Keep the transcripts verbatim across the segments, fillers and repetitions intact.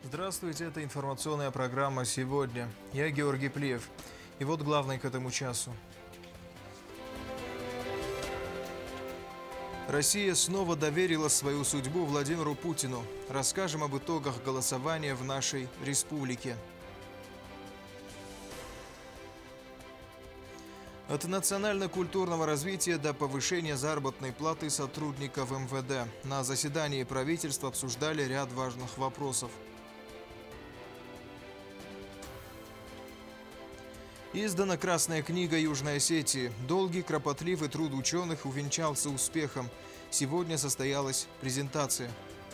Здравствуйте, это информационная программа «Сегодня». Я Георгий Плиев. И вот главное к этому часу. Россия снова доверила свою судьбу Владимиру Путину. Расскажем об итогах голосования в нашей республике. От национально-культурного развития до повышения заработной платы сотрудников эм вэ дэ. На заседании правительства обсуждали ряд важных вопросов. Издана Красная книга Южной Осетии. Долгий, кропотливый труд ученых увенчался успехом. Сегодня состоялась презентация.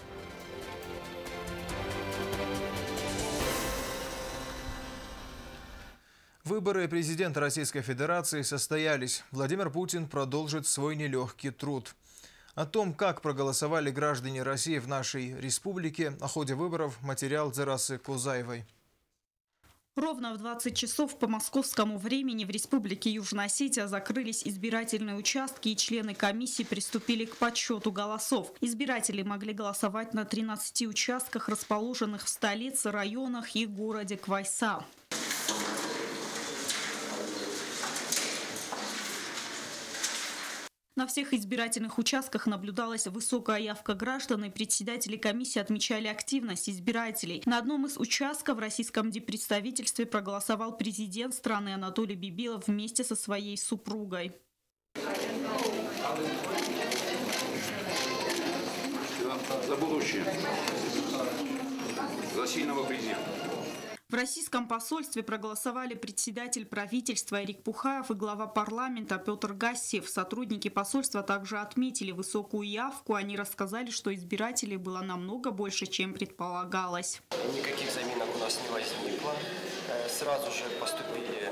Выборы президента Российской Федерации состоялись. Владимир Путин продолжит свой нелегкий труд. О том, как проголосовали граждане России в нашей республике, о ходе выборов материал Дзерасы Кузаевой. Ровно в двадцать часов по московскому времени в Республике Южная Осетия закрылись избирательные участки, и члены комиссии приступили к подсчету голосов. Избиратели могли голосовать на тринадцати участках, расположенных в столице, районах и городе Квайса. На всех избирательных участках наблюдалась высокая явка граждан, и председатели комиссии отмечали активность избирателей. На одном из участков в российском диппредставительстве проголосовал президент страны Анатолий Бибилов вместе со своей супругой. За будущее. За сильного президента. В российском посольстве проголосовали председатель правительства Эрик Пухаев и глава парламента Петр Гассиев. Сотрудники посольства также отметили высокую явку. Они рассказали, что избирателей было намного больше, чем предполагалось. Никаких заминок у нас не возникло. Сразу же поступили,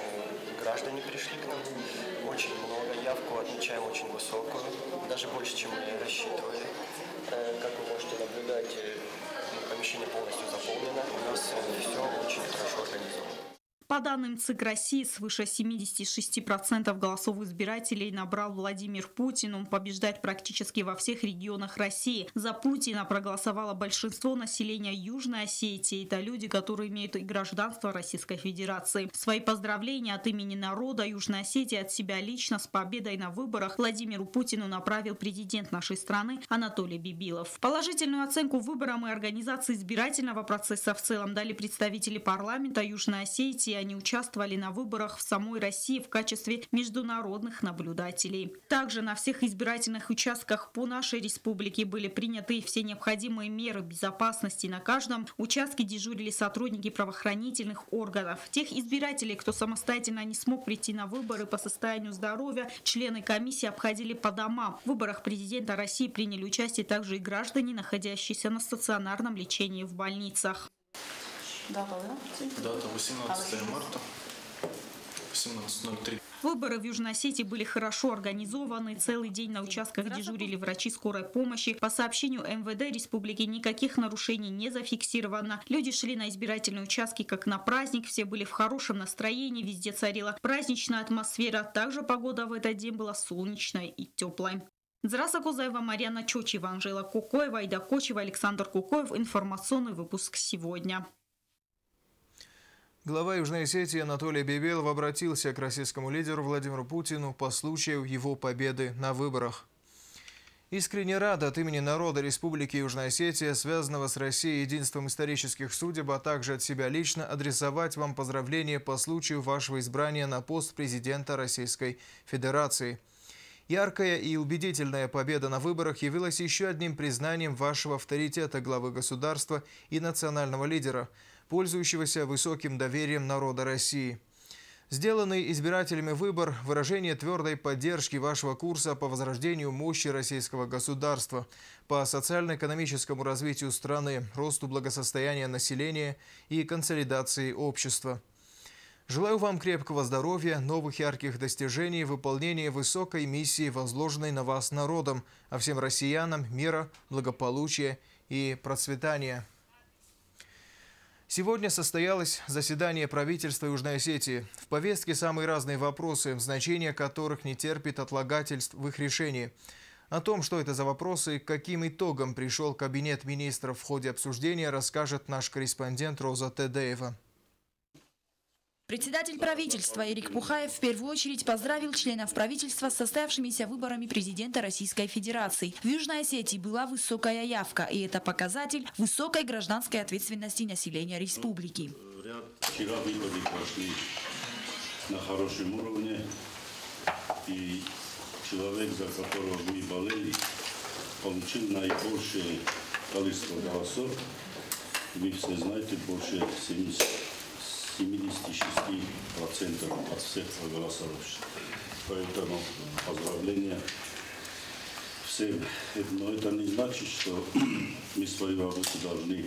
граждане пришли к нам. Очень много, явку отмечаем очень высокую, даже больше, чем мы рассчитывали. Как вы можете наблюдать, помещение полностью заполнено. У нас все очень хорошо организовано. По данным ЦИК России, свыше семидесяти шести процентов голосов избирателей набрал Владимир Путин. Он побеждает практически во всех регионах России. За Путина проголосовало большинство населения Южной Осетии. Это люди, которые имеют и гражданство Российской Федерации. Свои поздравления от имени народа Южной Осетии, от себя лично с победой на выборах Владимиру Путину направил президент нашей страны Анатолий Бибилов. Положительную оценку выборам и организации избирательного процесса в целом дали представители парламента Южной Осетии. Они участвовали на выборах в самой России в качестве международных наблюдателей. Также на всех избирательных участках по нашей республике были приняты все необходимые меры безопасности. На каждом участке дежурили сотрудники правоохранительных органов. Тех избирателей, кто самостоятельно не смог прийти на выборы по состоянию здоровья, члены комиссии обходили по домам. В выборах президента России приняли участие также и граждане, находящиеся на стационарном лечении в больницах. Дата восемнадцатое марта, восемнадцать ноль три. Выборы в Южной Осетии были хорошо организованы. Целый день на участках дежурили врачи скорой помощи. По сообщению эм вэ дэ республики никаких нарушений не зафиксировано. Люди шли на избирательные участки как на праздник. Все были в хорошем настроении. Везде царила праздничная атмосфера. Также погода в этот день была солнечной и теплой. Дзераса Кузаева, Марьяна Чочева, Анжела Кукоева, Айда Кочева, Александр Кукоев. Информационный выпуск «Сегодня». Глава Южной Осетии Анатолий Бибилов обратился к российскому лидеру Владимиру Путину по случаю его победы на выборах. Искренне рад от имени народа Республики Южная Осетия, связанного с Россией единством исторических судеб, а также от себя лично адресовать вам поздравления по случаю вашего избрания на пост президента Российской Федерации. Яркая и убедительная победа на выборах явилась еще одним признанием вашего авторитета главы государства и национального лидера, пользующегося высоким доверием народа России. Сделанный избирателями выбор – выражение твердой поддержки вашего курса по возрождению мощи российского государства, по социально-экономическому развитию страны, росту благосостояния населения и консолидации общества. Желаю вам крепкого здоровья, новых ярких достижений, выполнения высокой миссии, возложенной на вас народом, а всем россиянам мира, благополучия и процветания. Сегодня состоялось заседание правительства Южной Осетии. В повестке самые разные вопросы, значение которых не терпит отлагательств в их решении. О том, что это за вопросы и к каким итогам пришел Кабинет министров в ходе обсуждения, расскажет наш корреспондент Роза Тедеева. Председатель правительства Эрик Пухаев в первую очередь поздравил членов правительства с состоявшимися выборами президента Российской Федерации. В Южной Осетии была высокая явка, и это показатель высокой гражданской ответственности населения республики. Вчера выборы прошли на хорошем уровне, и человек, за которого мы болели, получил наибольшее количество голосов. Вы все знаете, больше семидесяти шести процентов от всех проголосовавших. Поэтому поздравления всем. Но это не значит, что мы свою работу должны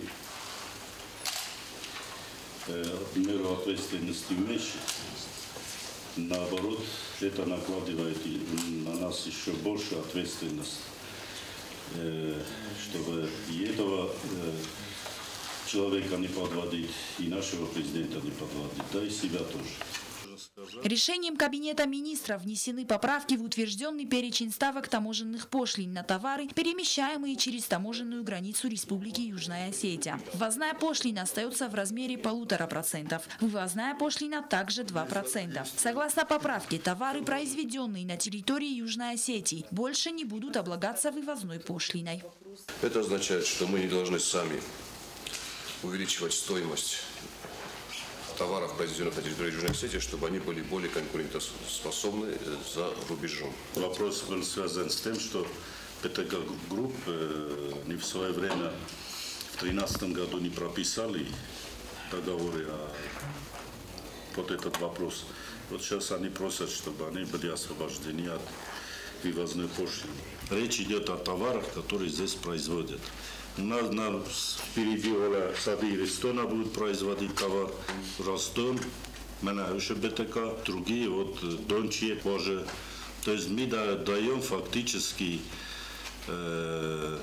э, меру ответственности уменьшить. Наоборот, это накладывает на нас еще больше ответственность, э, чтобы и этого э, человека не подводить, и нашего президента не подводить, да и себя тоже. Решением Кабинета министров внесены поправки в утвержденный перечень ставок таможенных пошлин на товары, перемещаемые через таможенную границу Республики Южная Осетия. Ввозная пошлина остается в размере полутора процентов. Вывозная пошлина также два процента. Согласно поправке, товары, произведенные на территории Южной Осетии, больше не будут облагаться вывозной пошлиной. Это означает, что мы не должны сами увеличивать стоимость товаров, произведенных на территории Южной Осетии, чтобы они были более конкурентоспособны за рубежом. Вопрос был связан с тем, что ПТК Групп не в свое время, в две тысячи тринадцатом году не прописали договоры о вот этот вопрос. Вот сейчас они просят, чтобы они были освобождены от вывозной пошлины. Речь идет о товарах, которые здесь производят. У нас, нас впереди сады Рестона будут производить товар, Ростон, БТК, другие, вот Донче позже. То есть мы даем фактически э,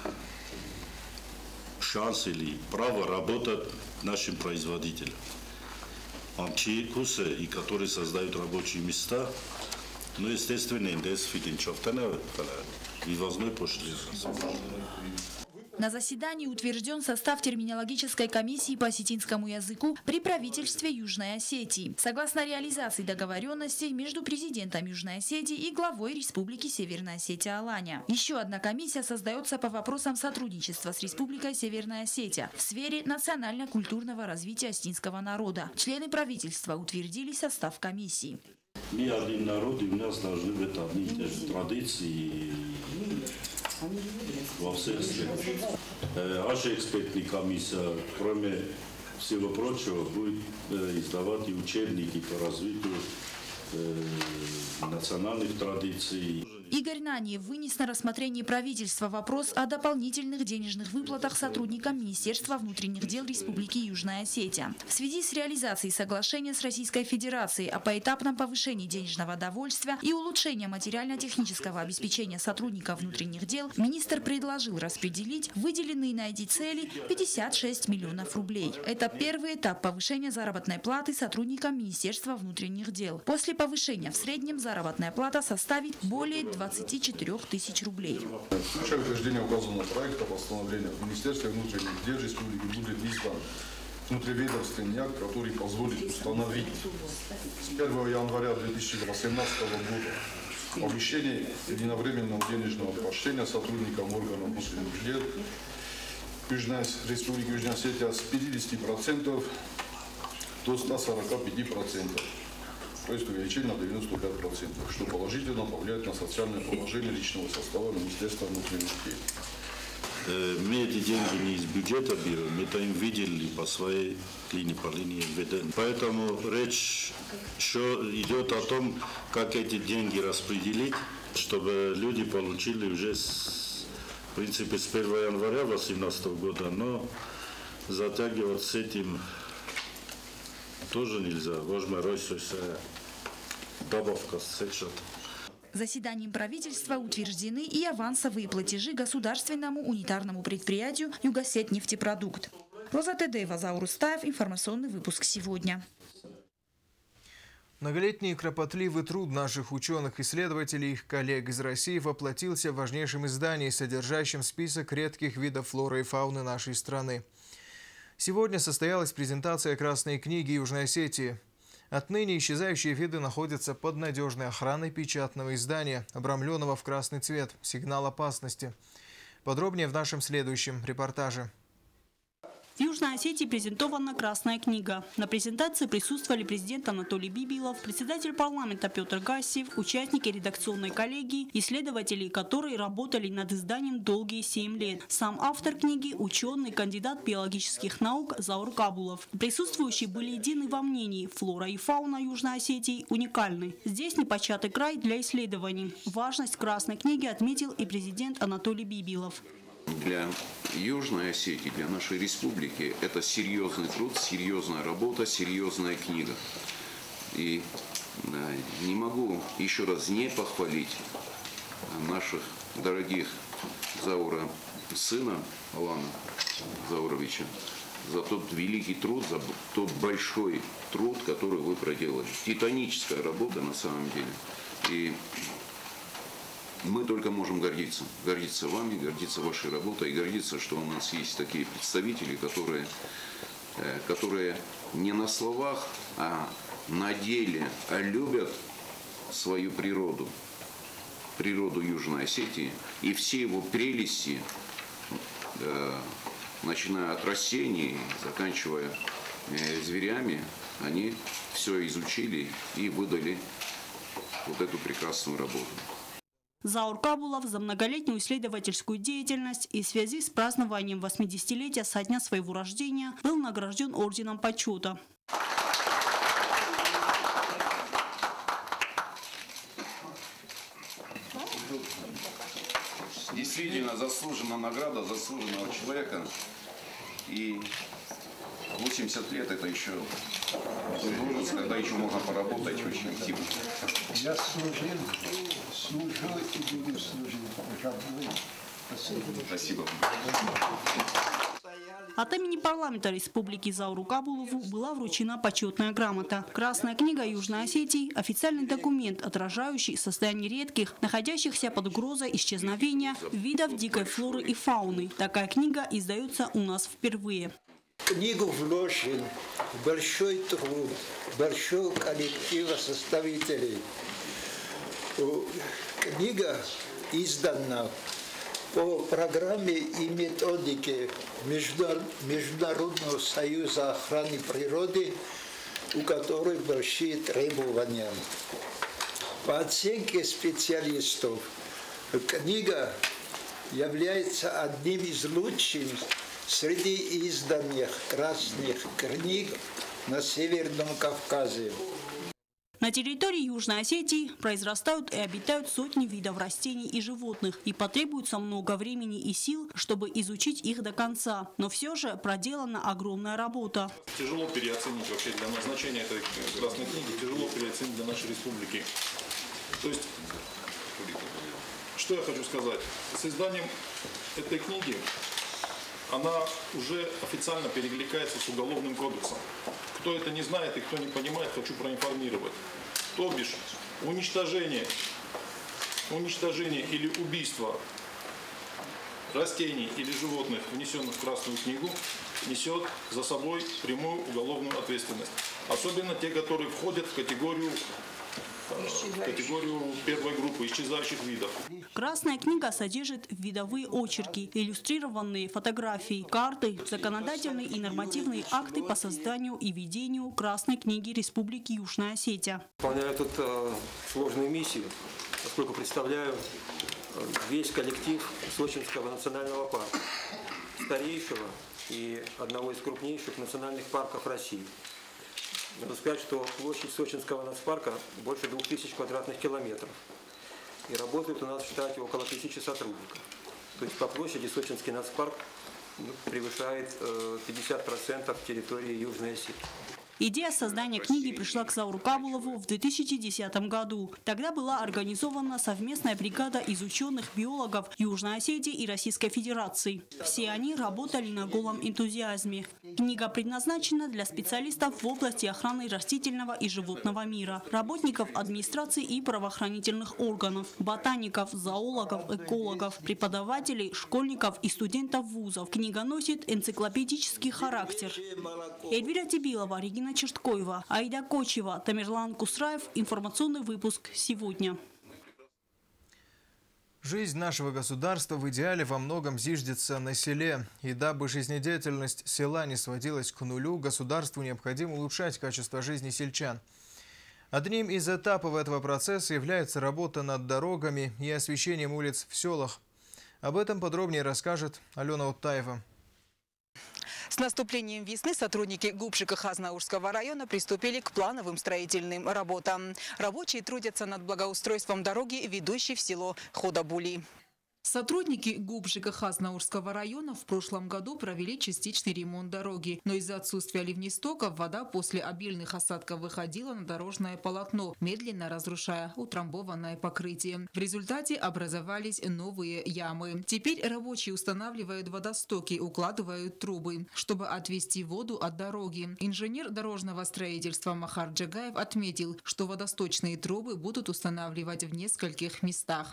шанс или право работать нашим производителям. Амчи-кусы, и которые создают рабочие места, ну, естественно, индекс фиденчофтана, вывозной пошлины. На заседании утвержден состав терминологической комиссии по осетинскому языку при правительстве Южной Осетии. Согласно реализации договоренностей между президентом Южной Осетии и главой Республики Северная Осетия Аланя. Еще одна комиссия создается по вопросам сотрудничества с Республикой Северная Осетия в сфере национально-культурного развития осетинского народа. Члены правительства утвердили состав комиссии. Мы один народ, и у нас должны быть одни и те же традиции во всех сферах. Наша экспертная комиссия, кроме всего прочего, будет издавать и учебники по развитию национальных традиций. Игорь Наниев вынес на рассмотрение правительства вопрос о дополнительных денежных выплатах сотрудникам Министерства внутренних дел Республики Южная Осетия. В связи с реализацией соглашения с Российской Федерацией о поэтапном повышении денежного довольствия и улучшении материально-технического обеспечения сотрудников внутренних дел, министр предложил распределить выделенные на эти цели пятьдесят шесть миллионов рублей. Это первый этап повышения заработной платы сотрудникам Министерства внутренних дел. После повышения в среднем заработная плата составит более двадцати четырёх тысяч рублей. В случае утверждения указанного проекта постановления в Министерстве внутренних дел Республики будет издан внутриведомственный акт, который позволит установить с первого января две тысячи восемнадцатого года повышение единовременного денежного поощрения сотрудникам органов внутренних дел Южной Республики Южная Осетия с пятидесяти процентов до ста сорока пяти процентов. То есть увеличение на девяносто пять процентов, что положительно повлияет на социальное положение личного состава Министерства внутренних дел. Мы эти деньги не из бюджета берем, мы это им видели по своей линии, по линии МВД. Поэтому речь еще идет о том, как эти деньги распределить, чтобы люди получили уже, с, в принципе, с первого января две тысячи восемнадцатого года, но затягивать с этим тоже нельзя. Важно, добавка сечет. Заседанием правительства утверждены и авансовые платежи государственному унитарному предприятию «Югосетнефтепродукт». Роза Тедеева, Заур Устаев. Информационный выпуск сегодня. Многолетний кропотливый труд наших ученых-исследователей и их коллег из России воплотился в важнейшем издании, содержащем список редких видов флоры и фауны нашей страны. Сегодня состоялась презентация Красной книги Южной Осетии. Отныне исчезающие виды находятся под надежной охраной печатного издания, обрамленного в красный цвет, сигнал опасности. Подробнее в нашем следующем репортаже. В Южной Осетии презентована Красная книга. На презентации присутствовали президент Анатолий Бибилов, председатель парламента Петр Гассиев, участники редакционной коллегии, исследователи, которые работали над изданием долгие семь лет. Сам автор книги – ученый, кандидат биологических наук Заур Кабулов. Присутствующие были едины во мнении – флора и фауна Южной Осетии уникальны. Здесь непочатый край для исследований. Важность Красной книги отметил и президент Анатолий Бибилов. Для Южной Осетии, для нашей республики это серьезный труд, серьезная работа, серьезная книга. И не могу еще раз не похвалить наших дорогих Заура сына Алана Зауровича за тот великий труд, за тот большой труд, который вы проделали. Титаническая работа на самом деле. И мы только можем гордиться. Гордиться вами, гордиться вашей работой и гордиться, что у нас есть такие представители, которые, которые не на словах, а на деле любят свою природу, природу Южной Осетии и все его прелести, начиная от растений, заканчивая зверями, они все изучили и выдали вот эту прекрасную работу. Заур Кабулов за многолетнюю исследовательскую деятельность и в связи с празднованием восьмидесятилетия со дня своего рождения был награжден орденом почета. Действительно заслуженная награда заслуженного человека. И восемьдесят лет это еще возраст, когда еще можно поработать очень активно. Я служил, служу и буду служить. Спасибо. От имени парламента Республики Зауру Кабулову была вручена почетная грамота. Красная книга Южной Осетии – официальный документ, отражающий состояние редких, находящихся под угрозой исчезновения видов дикой флоры и фауны. Такая книга издается у нас впервые. Книгу вложен большой труд, большой коллектив составителей. Книга издана по программе и методике Международного союза охраны природы, у которой большие требования. По оценке специалистов, книга является одним из лучших среди изданных красных книг на Северном Кавказе. На территории Южной Осетии произрастают и обитают сотни видов растений и животных, и потребуется много времени и сил, чтобы изучить их до конца. Но все же проделана огромная работа. Тяжело переоценить вообще для назначения этой красной книги, тяжело переоценить для нашей республики. То есть, что я хочу сказать? С изданием этой книги она уже официально перекликается с Уголовным кодексом. Кто это не знает и кто не понимает, хочу проинформировать. То бишь, уничтожение, уничтожение или убийство растений или животных, внесенных в Красную книгу, несет за собой прямую уголовную ответственность. Особенно те, которые входят в категорию в категорию первой группы исчезающих видов. Красная книга содержит видовые очерки, иллюстрированные фотографии, карты, законодательные и нормативные акты по созданию и ведению Красной книги Республики Южная Осетия. Выполняю тут э, сложную миссию, поскольку представляю весь коллектив Сочинского национального парка, старейшего и одного из крупнейших национальных парков России. Надо сказать, что площадь Сочинского нацпарка больше двух тысяч квадратных километров. И работает у нас в штате около тысячи сотрудников. То есть по площади Сочинский нацпарк превышает пятьдесят процентов территории Южной Осетии. Идея создания книги пришла к Зауру Кабулову в две тысячи десятом году. Тогда была организована совместная бригада из ученых-биологов Южной Осетии и Российской Федерации. Все они работали на голом энтузиазме. Книга предназначена для специалистов в области охраны растительного и животного мира, работников администрации и правоохранительных органов, ботаников, зоологов, экологов, преподавателей, школьников и студентов вузов. Книга носит энциклопедический характер. Эльвира Тибилова, Регина Черткоева, Аида Кочева, Тамерлан Кусраев. Информационный выпуск сегодня. Жизнь нашего государства в идеале во многом зиждется на селе. И дабы жизнедеятельность села не сводилась к нулю, государству необходимо улучшать качество жизни сельчан. Одним из этапов этого процесса является работа над дорогами и освещением улиц в селах. Об этом подробнее расскажет Алена Уттаева. С наступлением весны сотрудники ГУП ЖКХ Знаурского района приступили к плановым строительным работам. Рабочие трудятся над благоустройством дороги, ведущей в село Ходабули. Сотрудники ГУП ЖКХ Знаурского района в прошлом году провели частичный ремонт дороги. Но из-за отсутствия ливнестоков вода после обильных осадков выходила на дорожное полотно, медленно разрушая утрамбованное покрытие. В результате образовались новые ямы. Теперь рабочие устанавливают водостоки, укладывают трубы, чтобы отвести воду от дороги. Инженер дорожного строительства Махар Джагаев отметил, что водосточные трубы будут устанавливать в нескольких местах.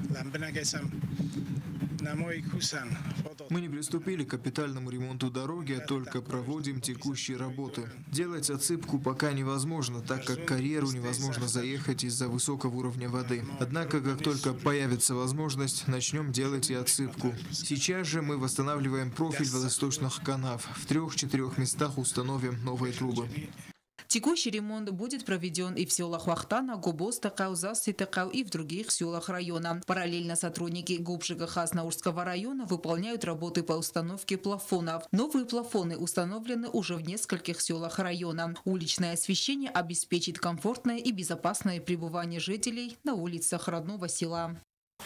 Мы не приступили к капитальному ремонту дороги, а только проводим текущие работы. Делать отсыпку пока невозможно, так как карьеру невозможно заехать из-за высокого уровня воды. Однако, как только появится возможность, начнем делать и отсыпку. Сейчас же мы восстанавливаем профиль водосточных канав. В трех-четырех местах установим новые трубы. Текущий ремонт будет проведен и в селах Вахтана, Губоз, Такау, Зас, Такау и в других селах района. Параллельно сотрудники ГУП ЖКХ Знаурского района выполняют работы по установке плафонов. Новые плафоны установлены уже в нескольких селах района. Уличное освещение обеспечит комфортное и безопасное пребывание жителей на улицах родного села.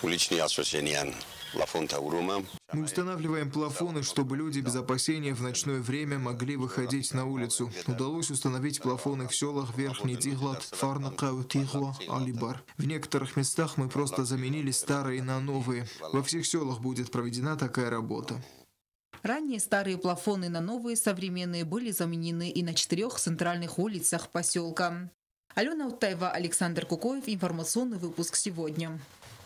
Мы устанавливаем плафоны, чтобы люди без опасения в ночное время могли выходить на улицу. Удалось установить плафоны в селах Верхний Тиглат, Фарнакау, Тигло, Алибар. В некоторых местах мы просто заменили старые на новые. Во всех селах будет проведена такая работа. Ранее старые плафоны на новые современные были заменены и на четырех центральных улицах поселка. Алена Уттаева, Александр Кукоев. Информационный выпуск сегодня.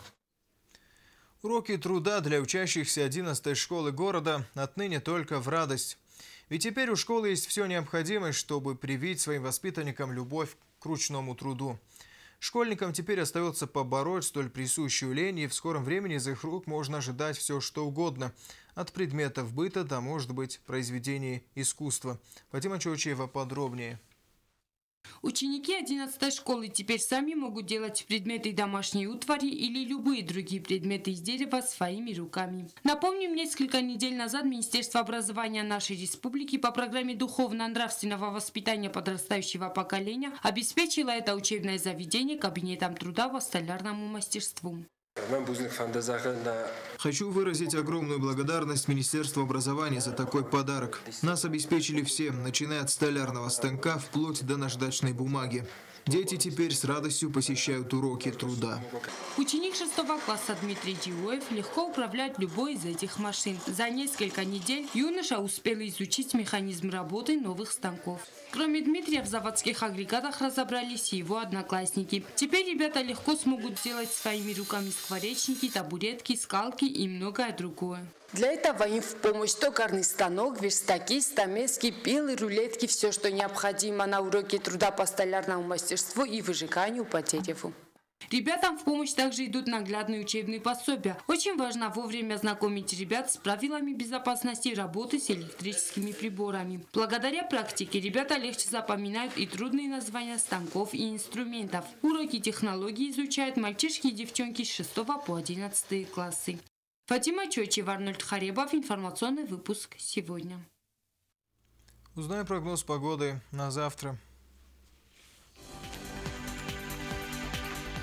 Уроки труда для учащихся одиннадцатой школы города отныне только в радость. Ведь теперь у школы есть все необходимое, чтобы привить своим воспитанникам любовь к ручному труду. Школьникам теперь остается побороть столь присущую лень, и в скором времени из их рук можно ожидать все, что угодно. От предметов быта до, может быть, произведений искусства. Фатима Чочева подробнее. Ученики одиннадцатой школы теперь сами могут делать предметы домашней утвари или любые другие предметы из дерева своими руками. Напомним, несколько недель назад Министерство образования нашей республики по программе духовно-нравственного воспитания подрастающего поколения обеспечило это учебное заведение кабинетом труда по столярному мастерству. Хочу выразить огромную благодарность Министерству образования за такой подарок. Нас обеспечили всем, начиная от столярного станка вплоть до наждачной бумаги. Дети теперь с радостью посещают уроки труда. Ученик шестого класса Дмитрий Диуев легко управляет любой из этих машин. За несколько недель юноша успел изучить механизм работы новых станков. Кроме Дмитрия, в заводских агрегатах разобрались и его одноклассники. Теперь ребята легко смогут сделать своими руками скворечники, табуретки, скалки и многое другое. Для этого им в помощь токарный станок, верстаки, стамески, пилы, рулетки, все, что необходимо на уроке труда по столярному мастерству и выжиганию по дереву. Ребятам в помощь также идут наглядные учебные пособия. Очень важно вовремя знакомить ребят с правилами безопасности работы с электрическими приборами. Благодаря практике ребята легче запоминают и трудные названия станков и инструментов. Уроки технологий изучают мальчишки и девчонки с шестого по одиннадцатый классы. Фатима Чочева, Арнольд Харебов. Информационный выпуск сегодня. Узнаем прогноз погоды на завтра.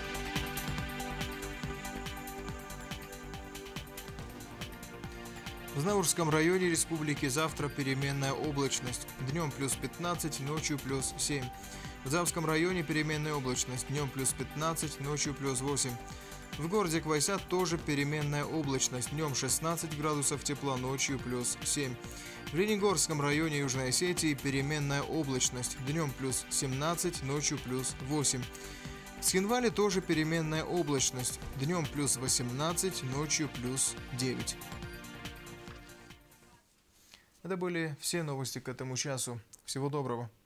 В В Знаурском районе республики завтра переменная облачность. Днем плюс пятнадцать, ночью плюс семь. В Замском районе переменная облачность. Днем плюс пятнадцать, ночью плюс восемь. В городе Квайся тоже переменная облачность. Днем шестнадцать градусов тепла, ночью плюс семь. В Ленигорском районе Южной Осетии переменная облачность. Днем плюс семнадцать, ночью плюс восемь. В Схинвале тоже переменная облачность. Днем плюс восемнадцать, ночью плюс девять. Это были все новости к этому часу. Всего доброго.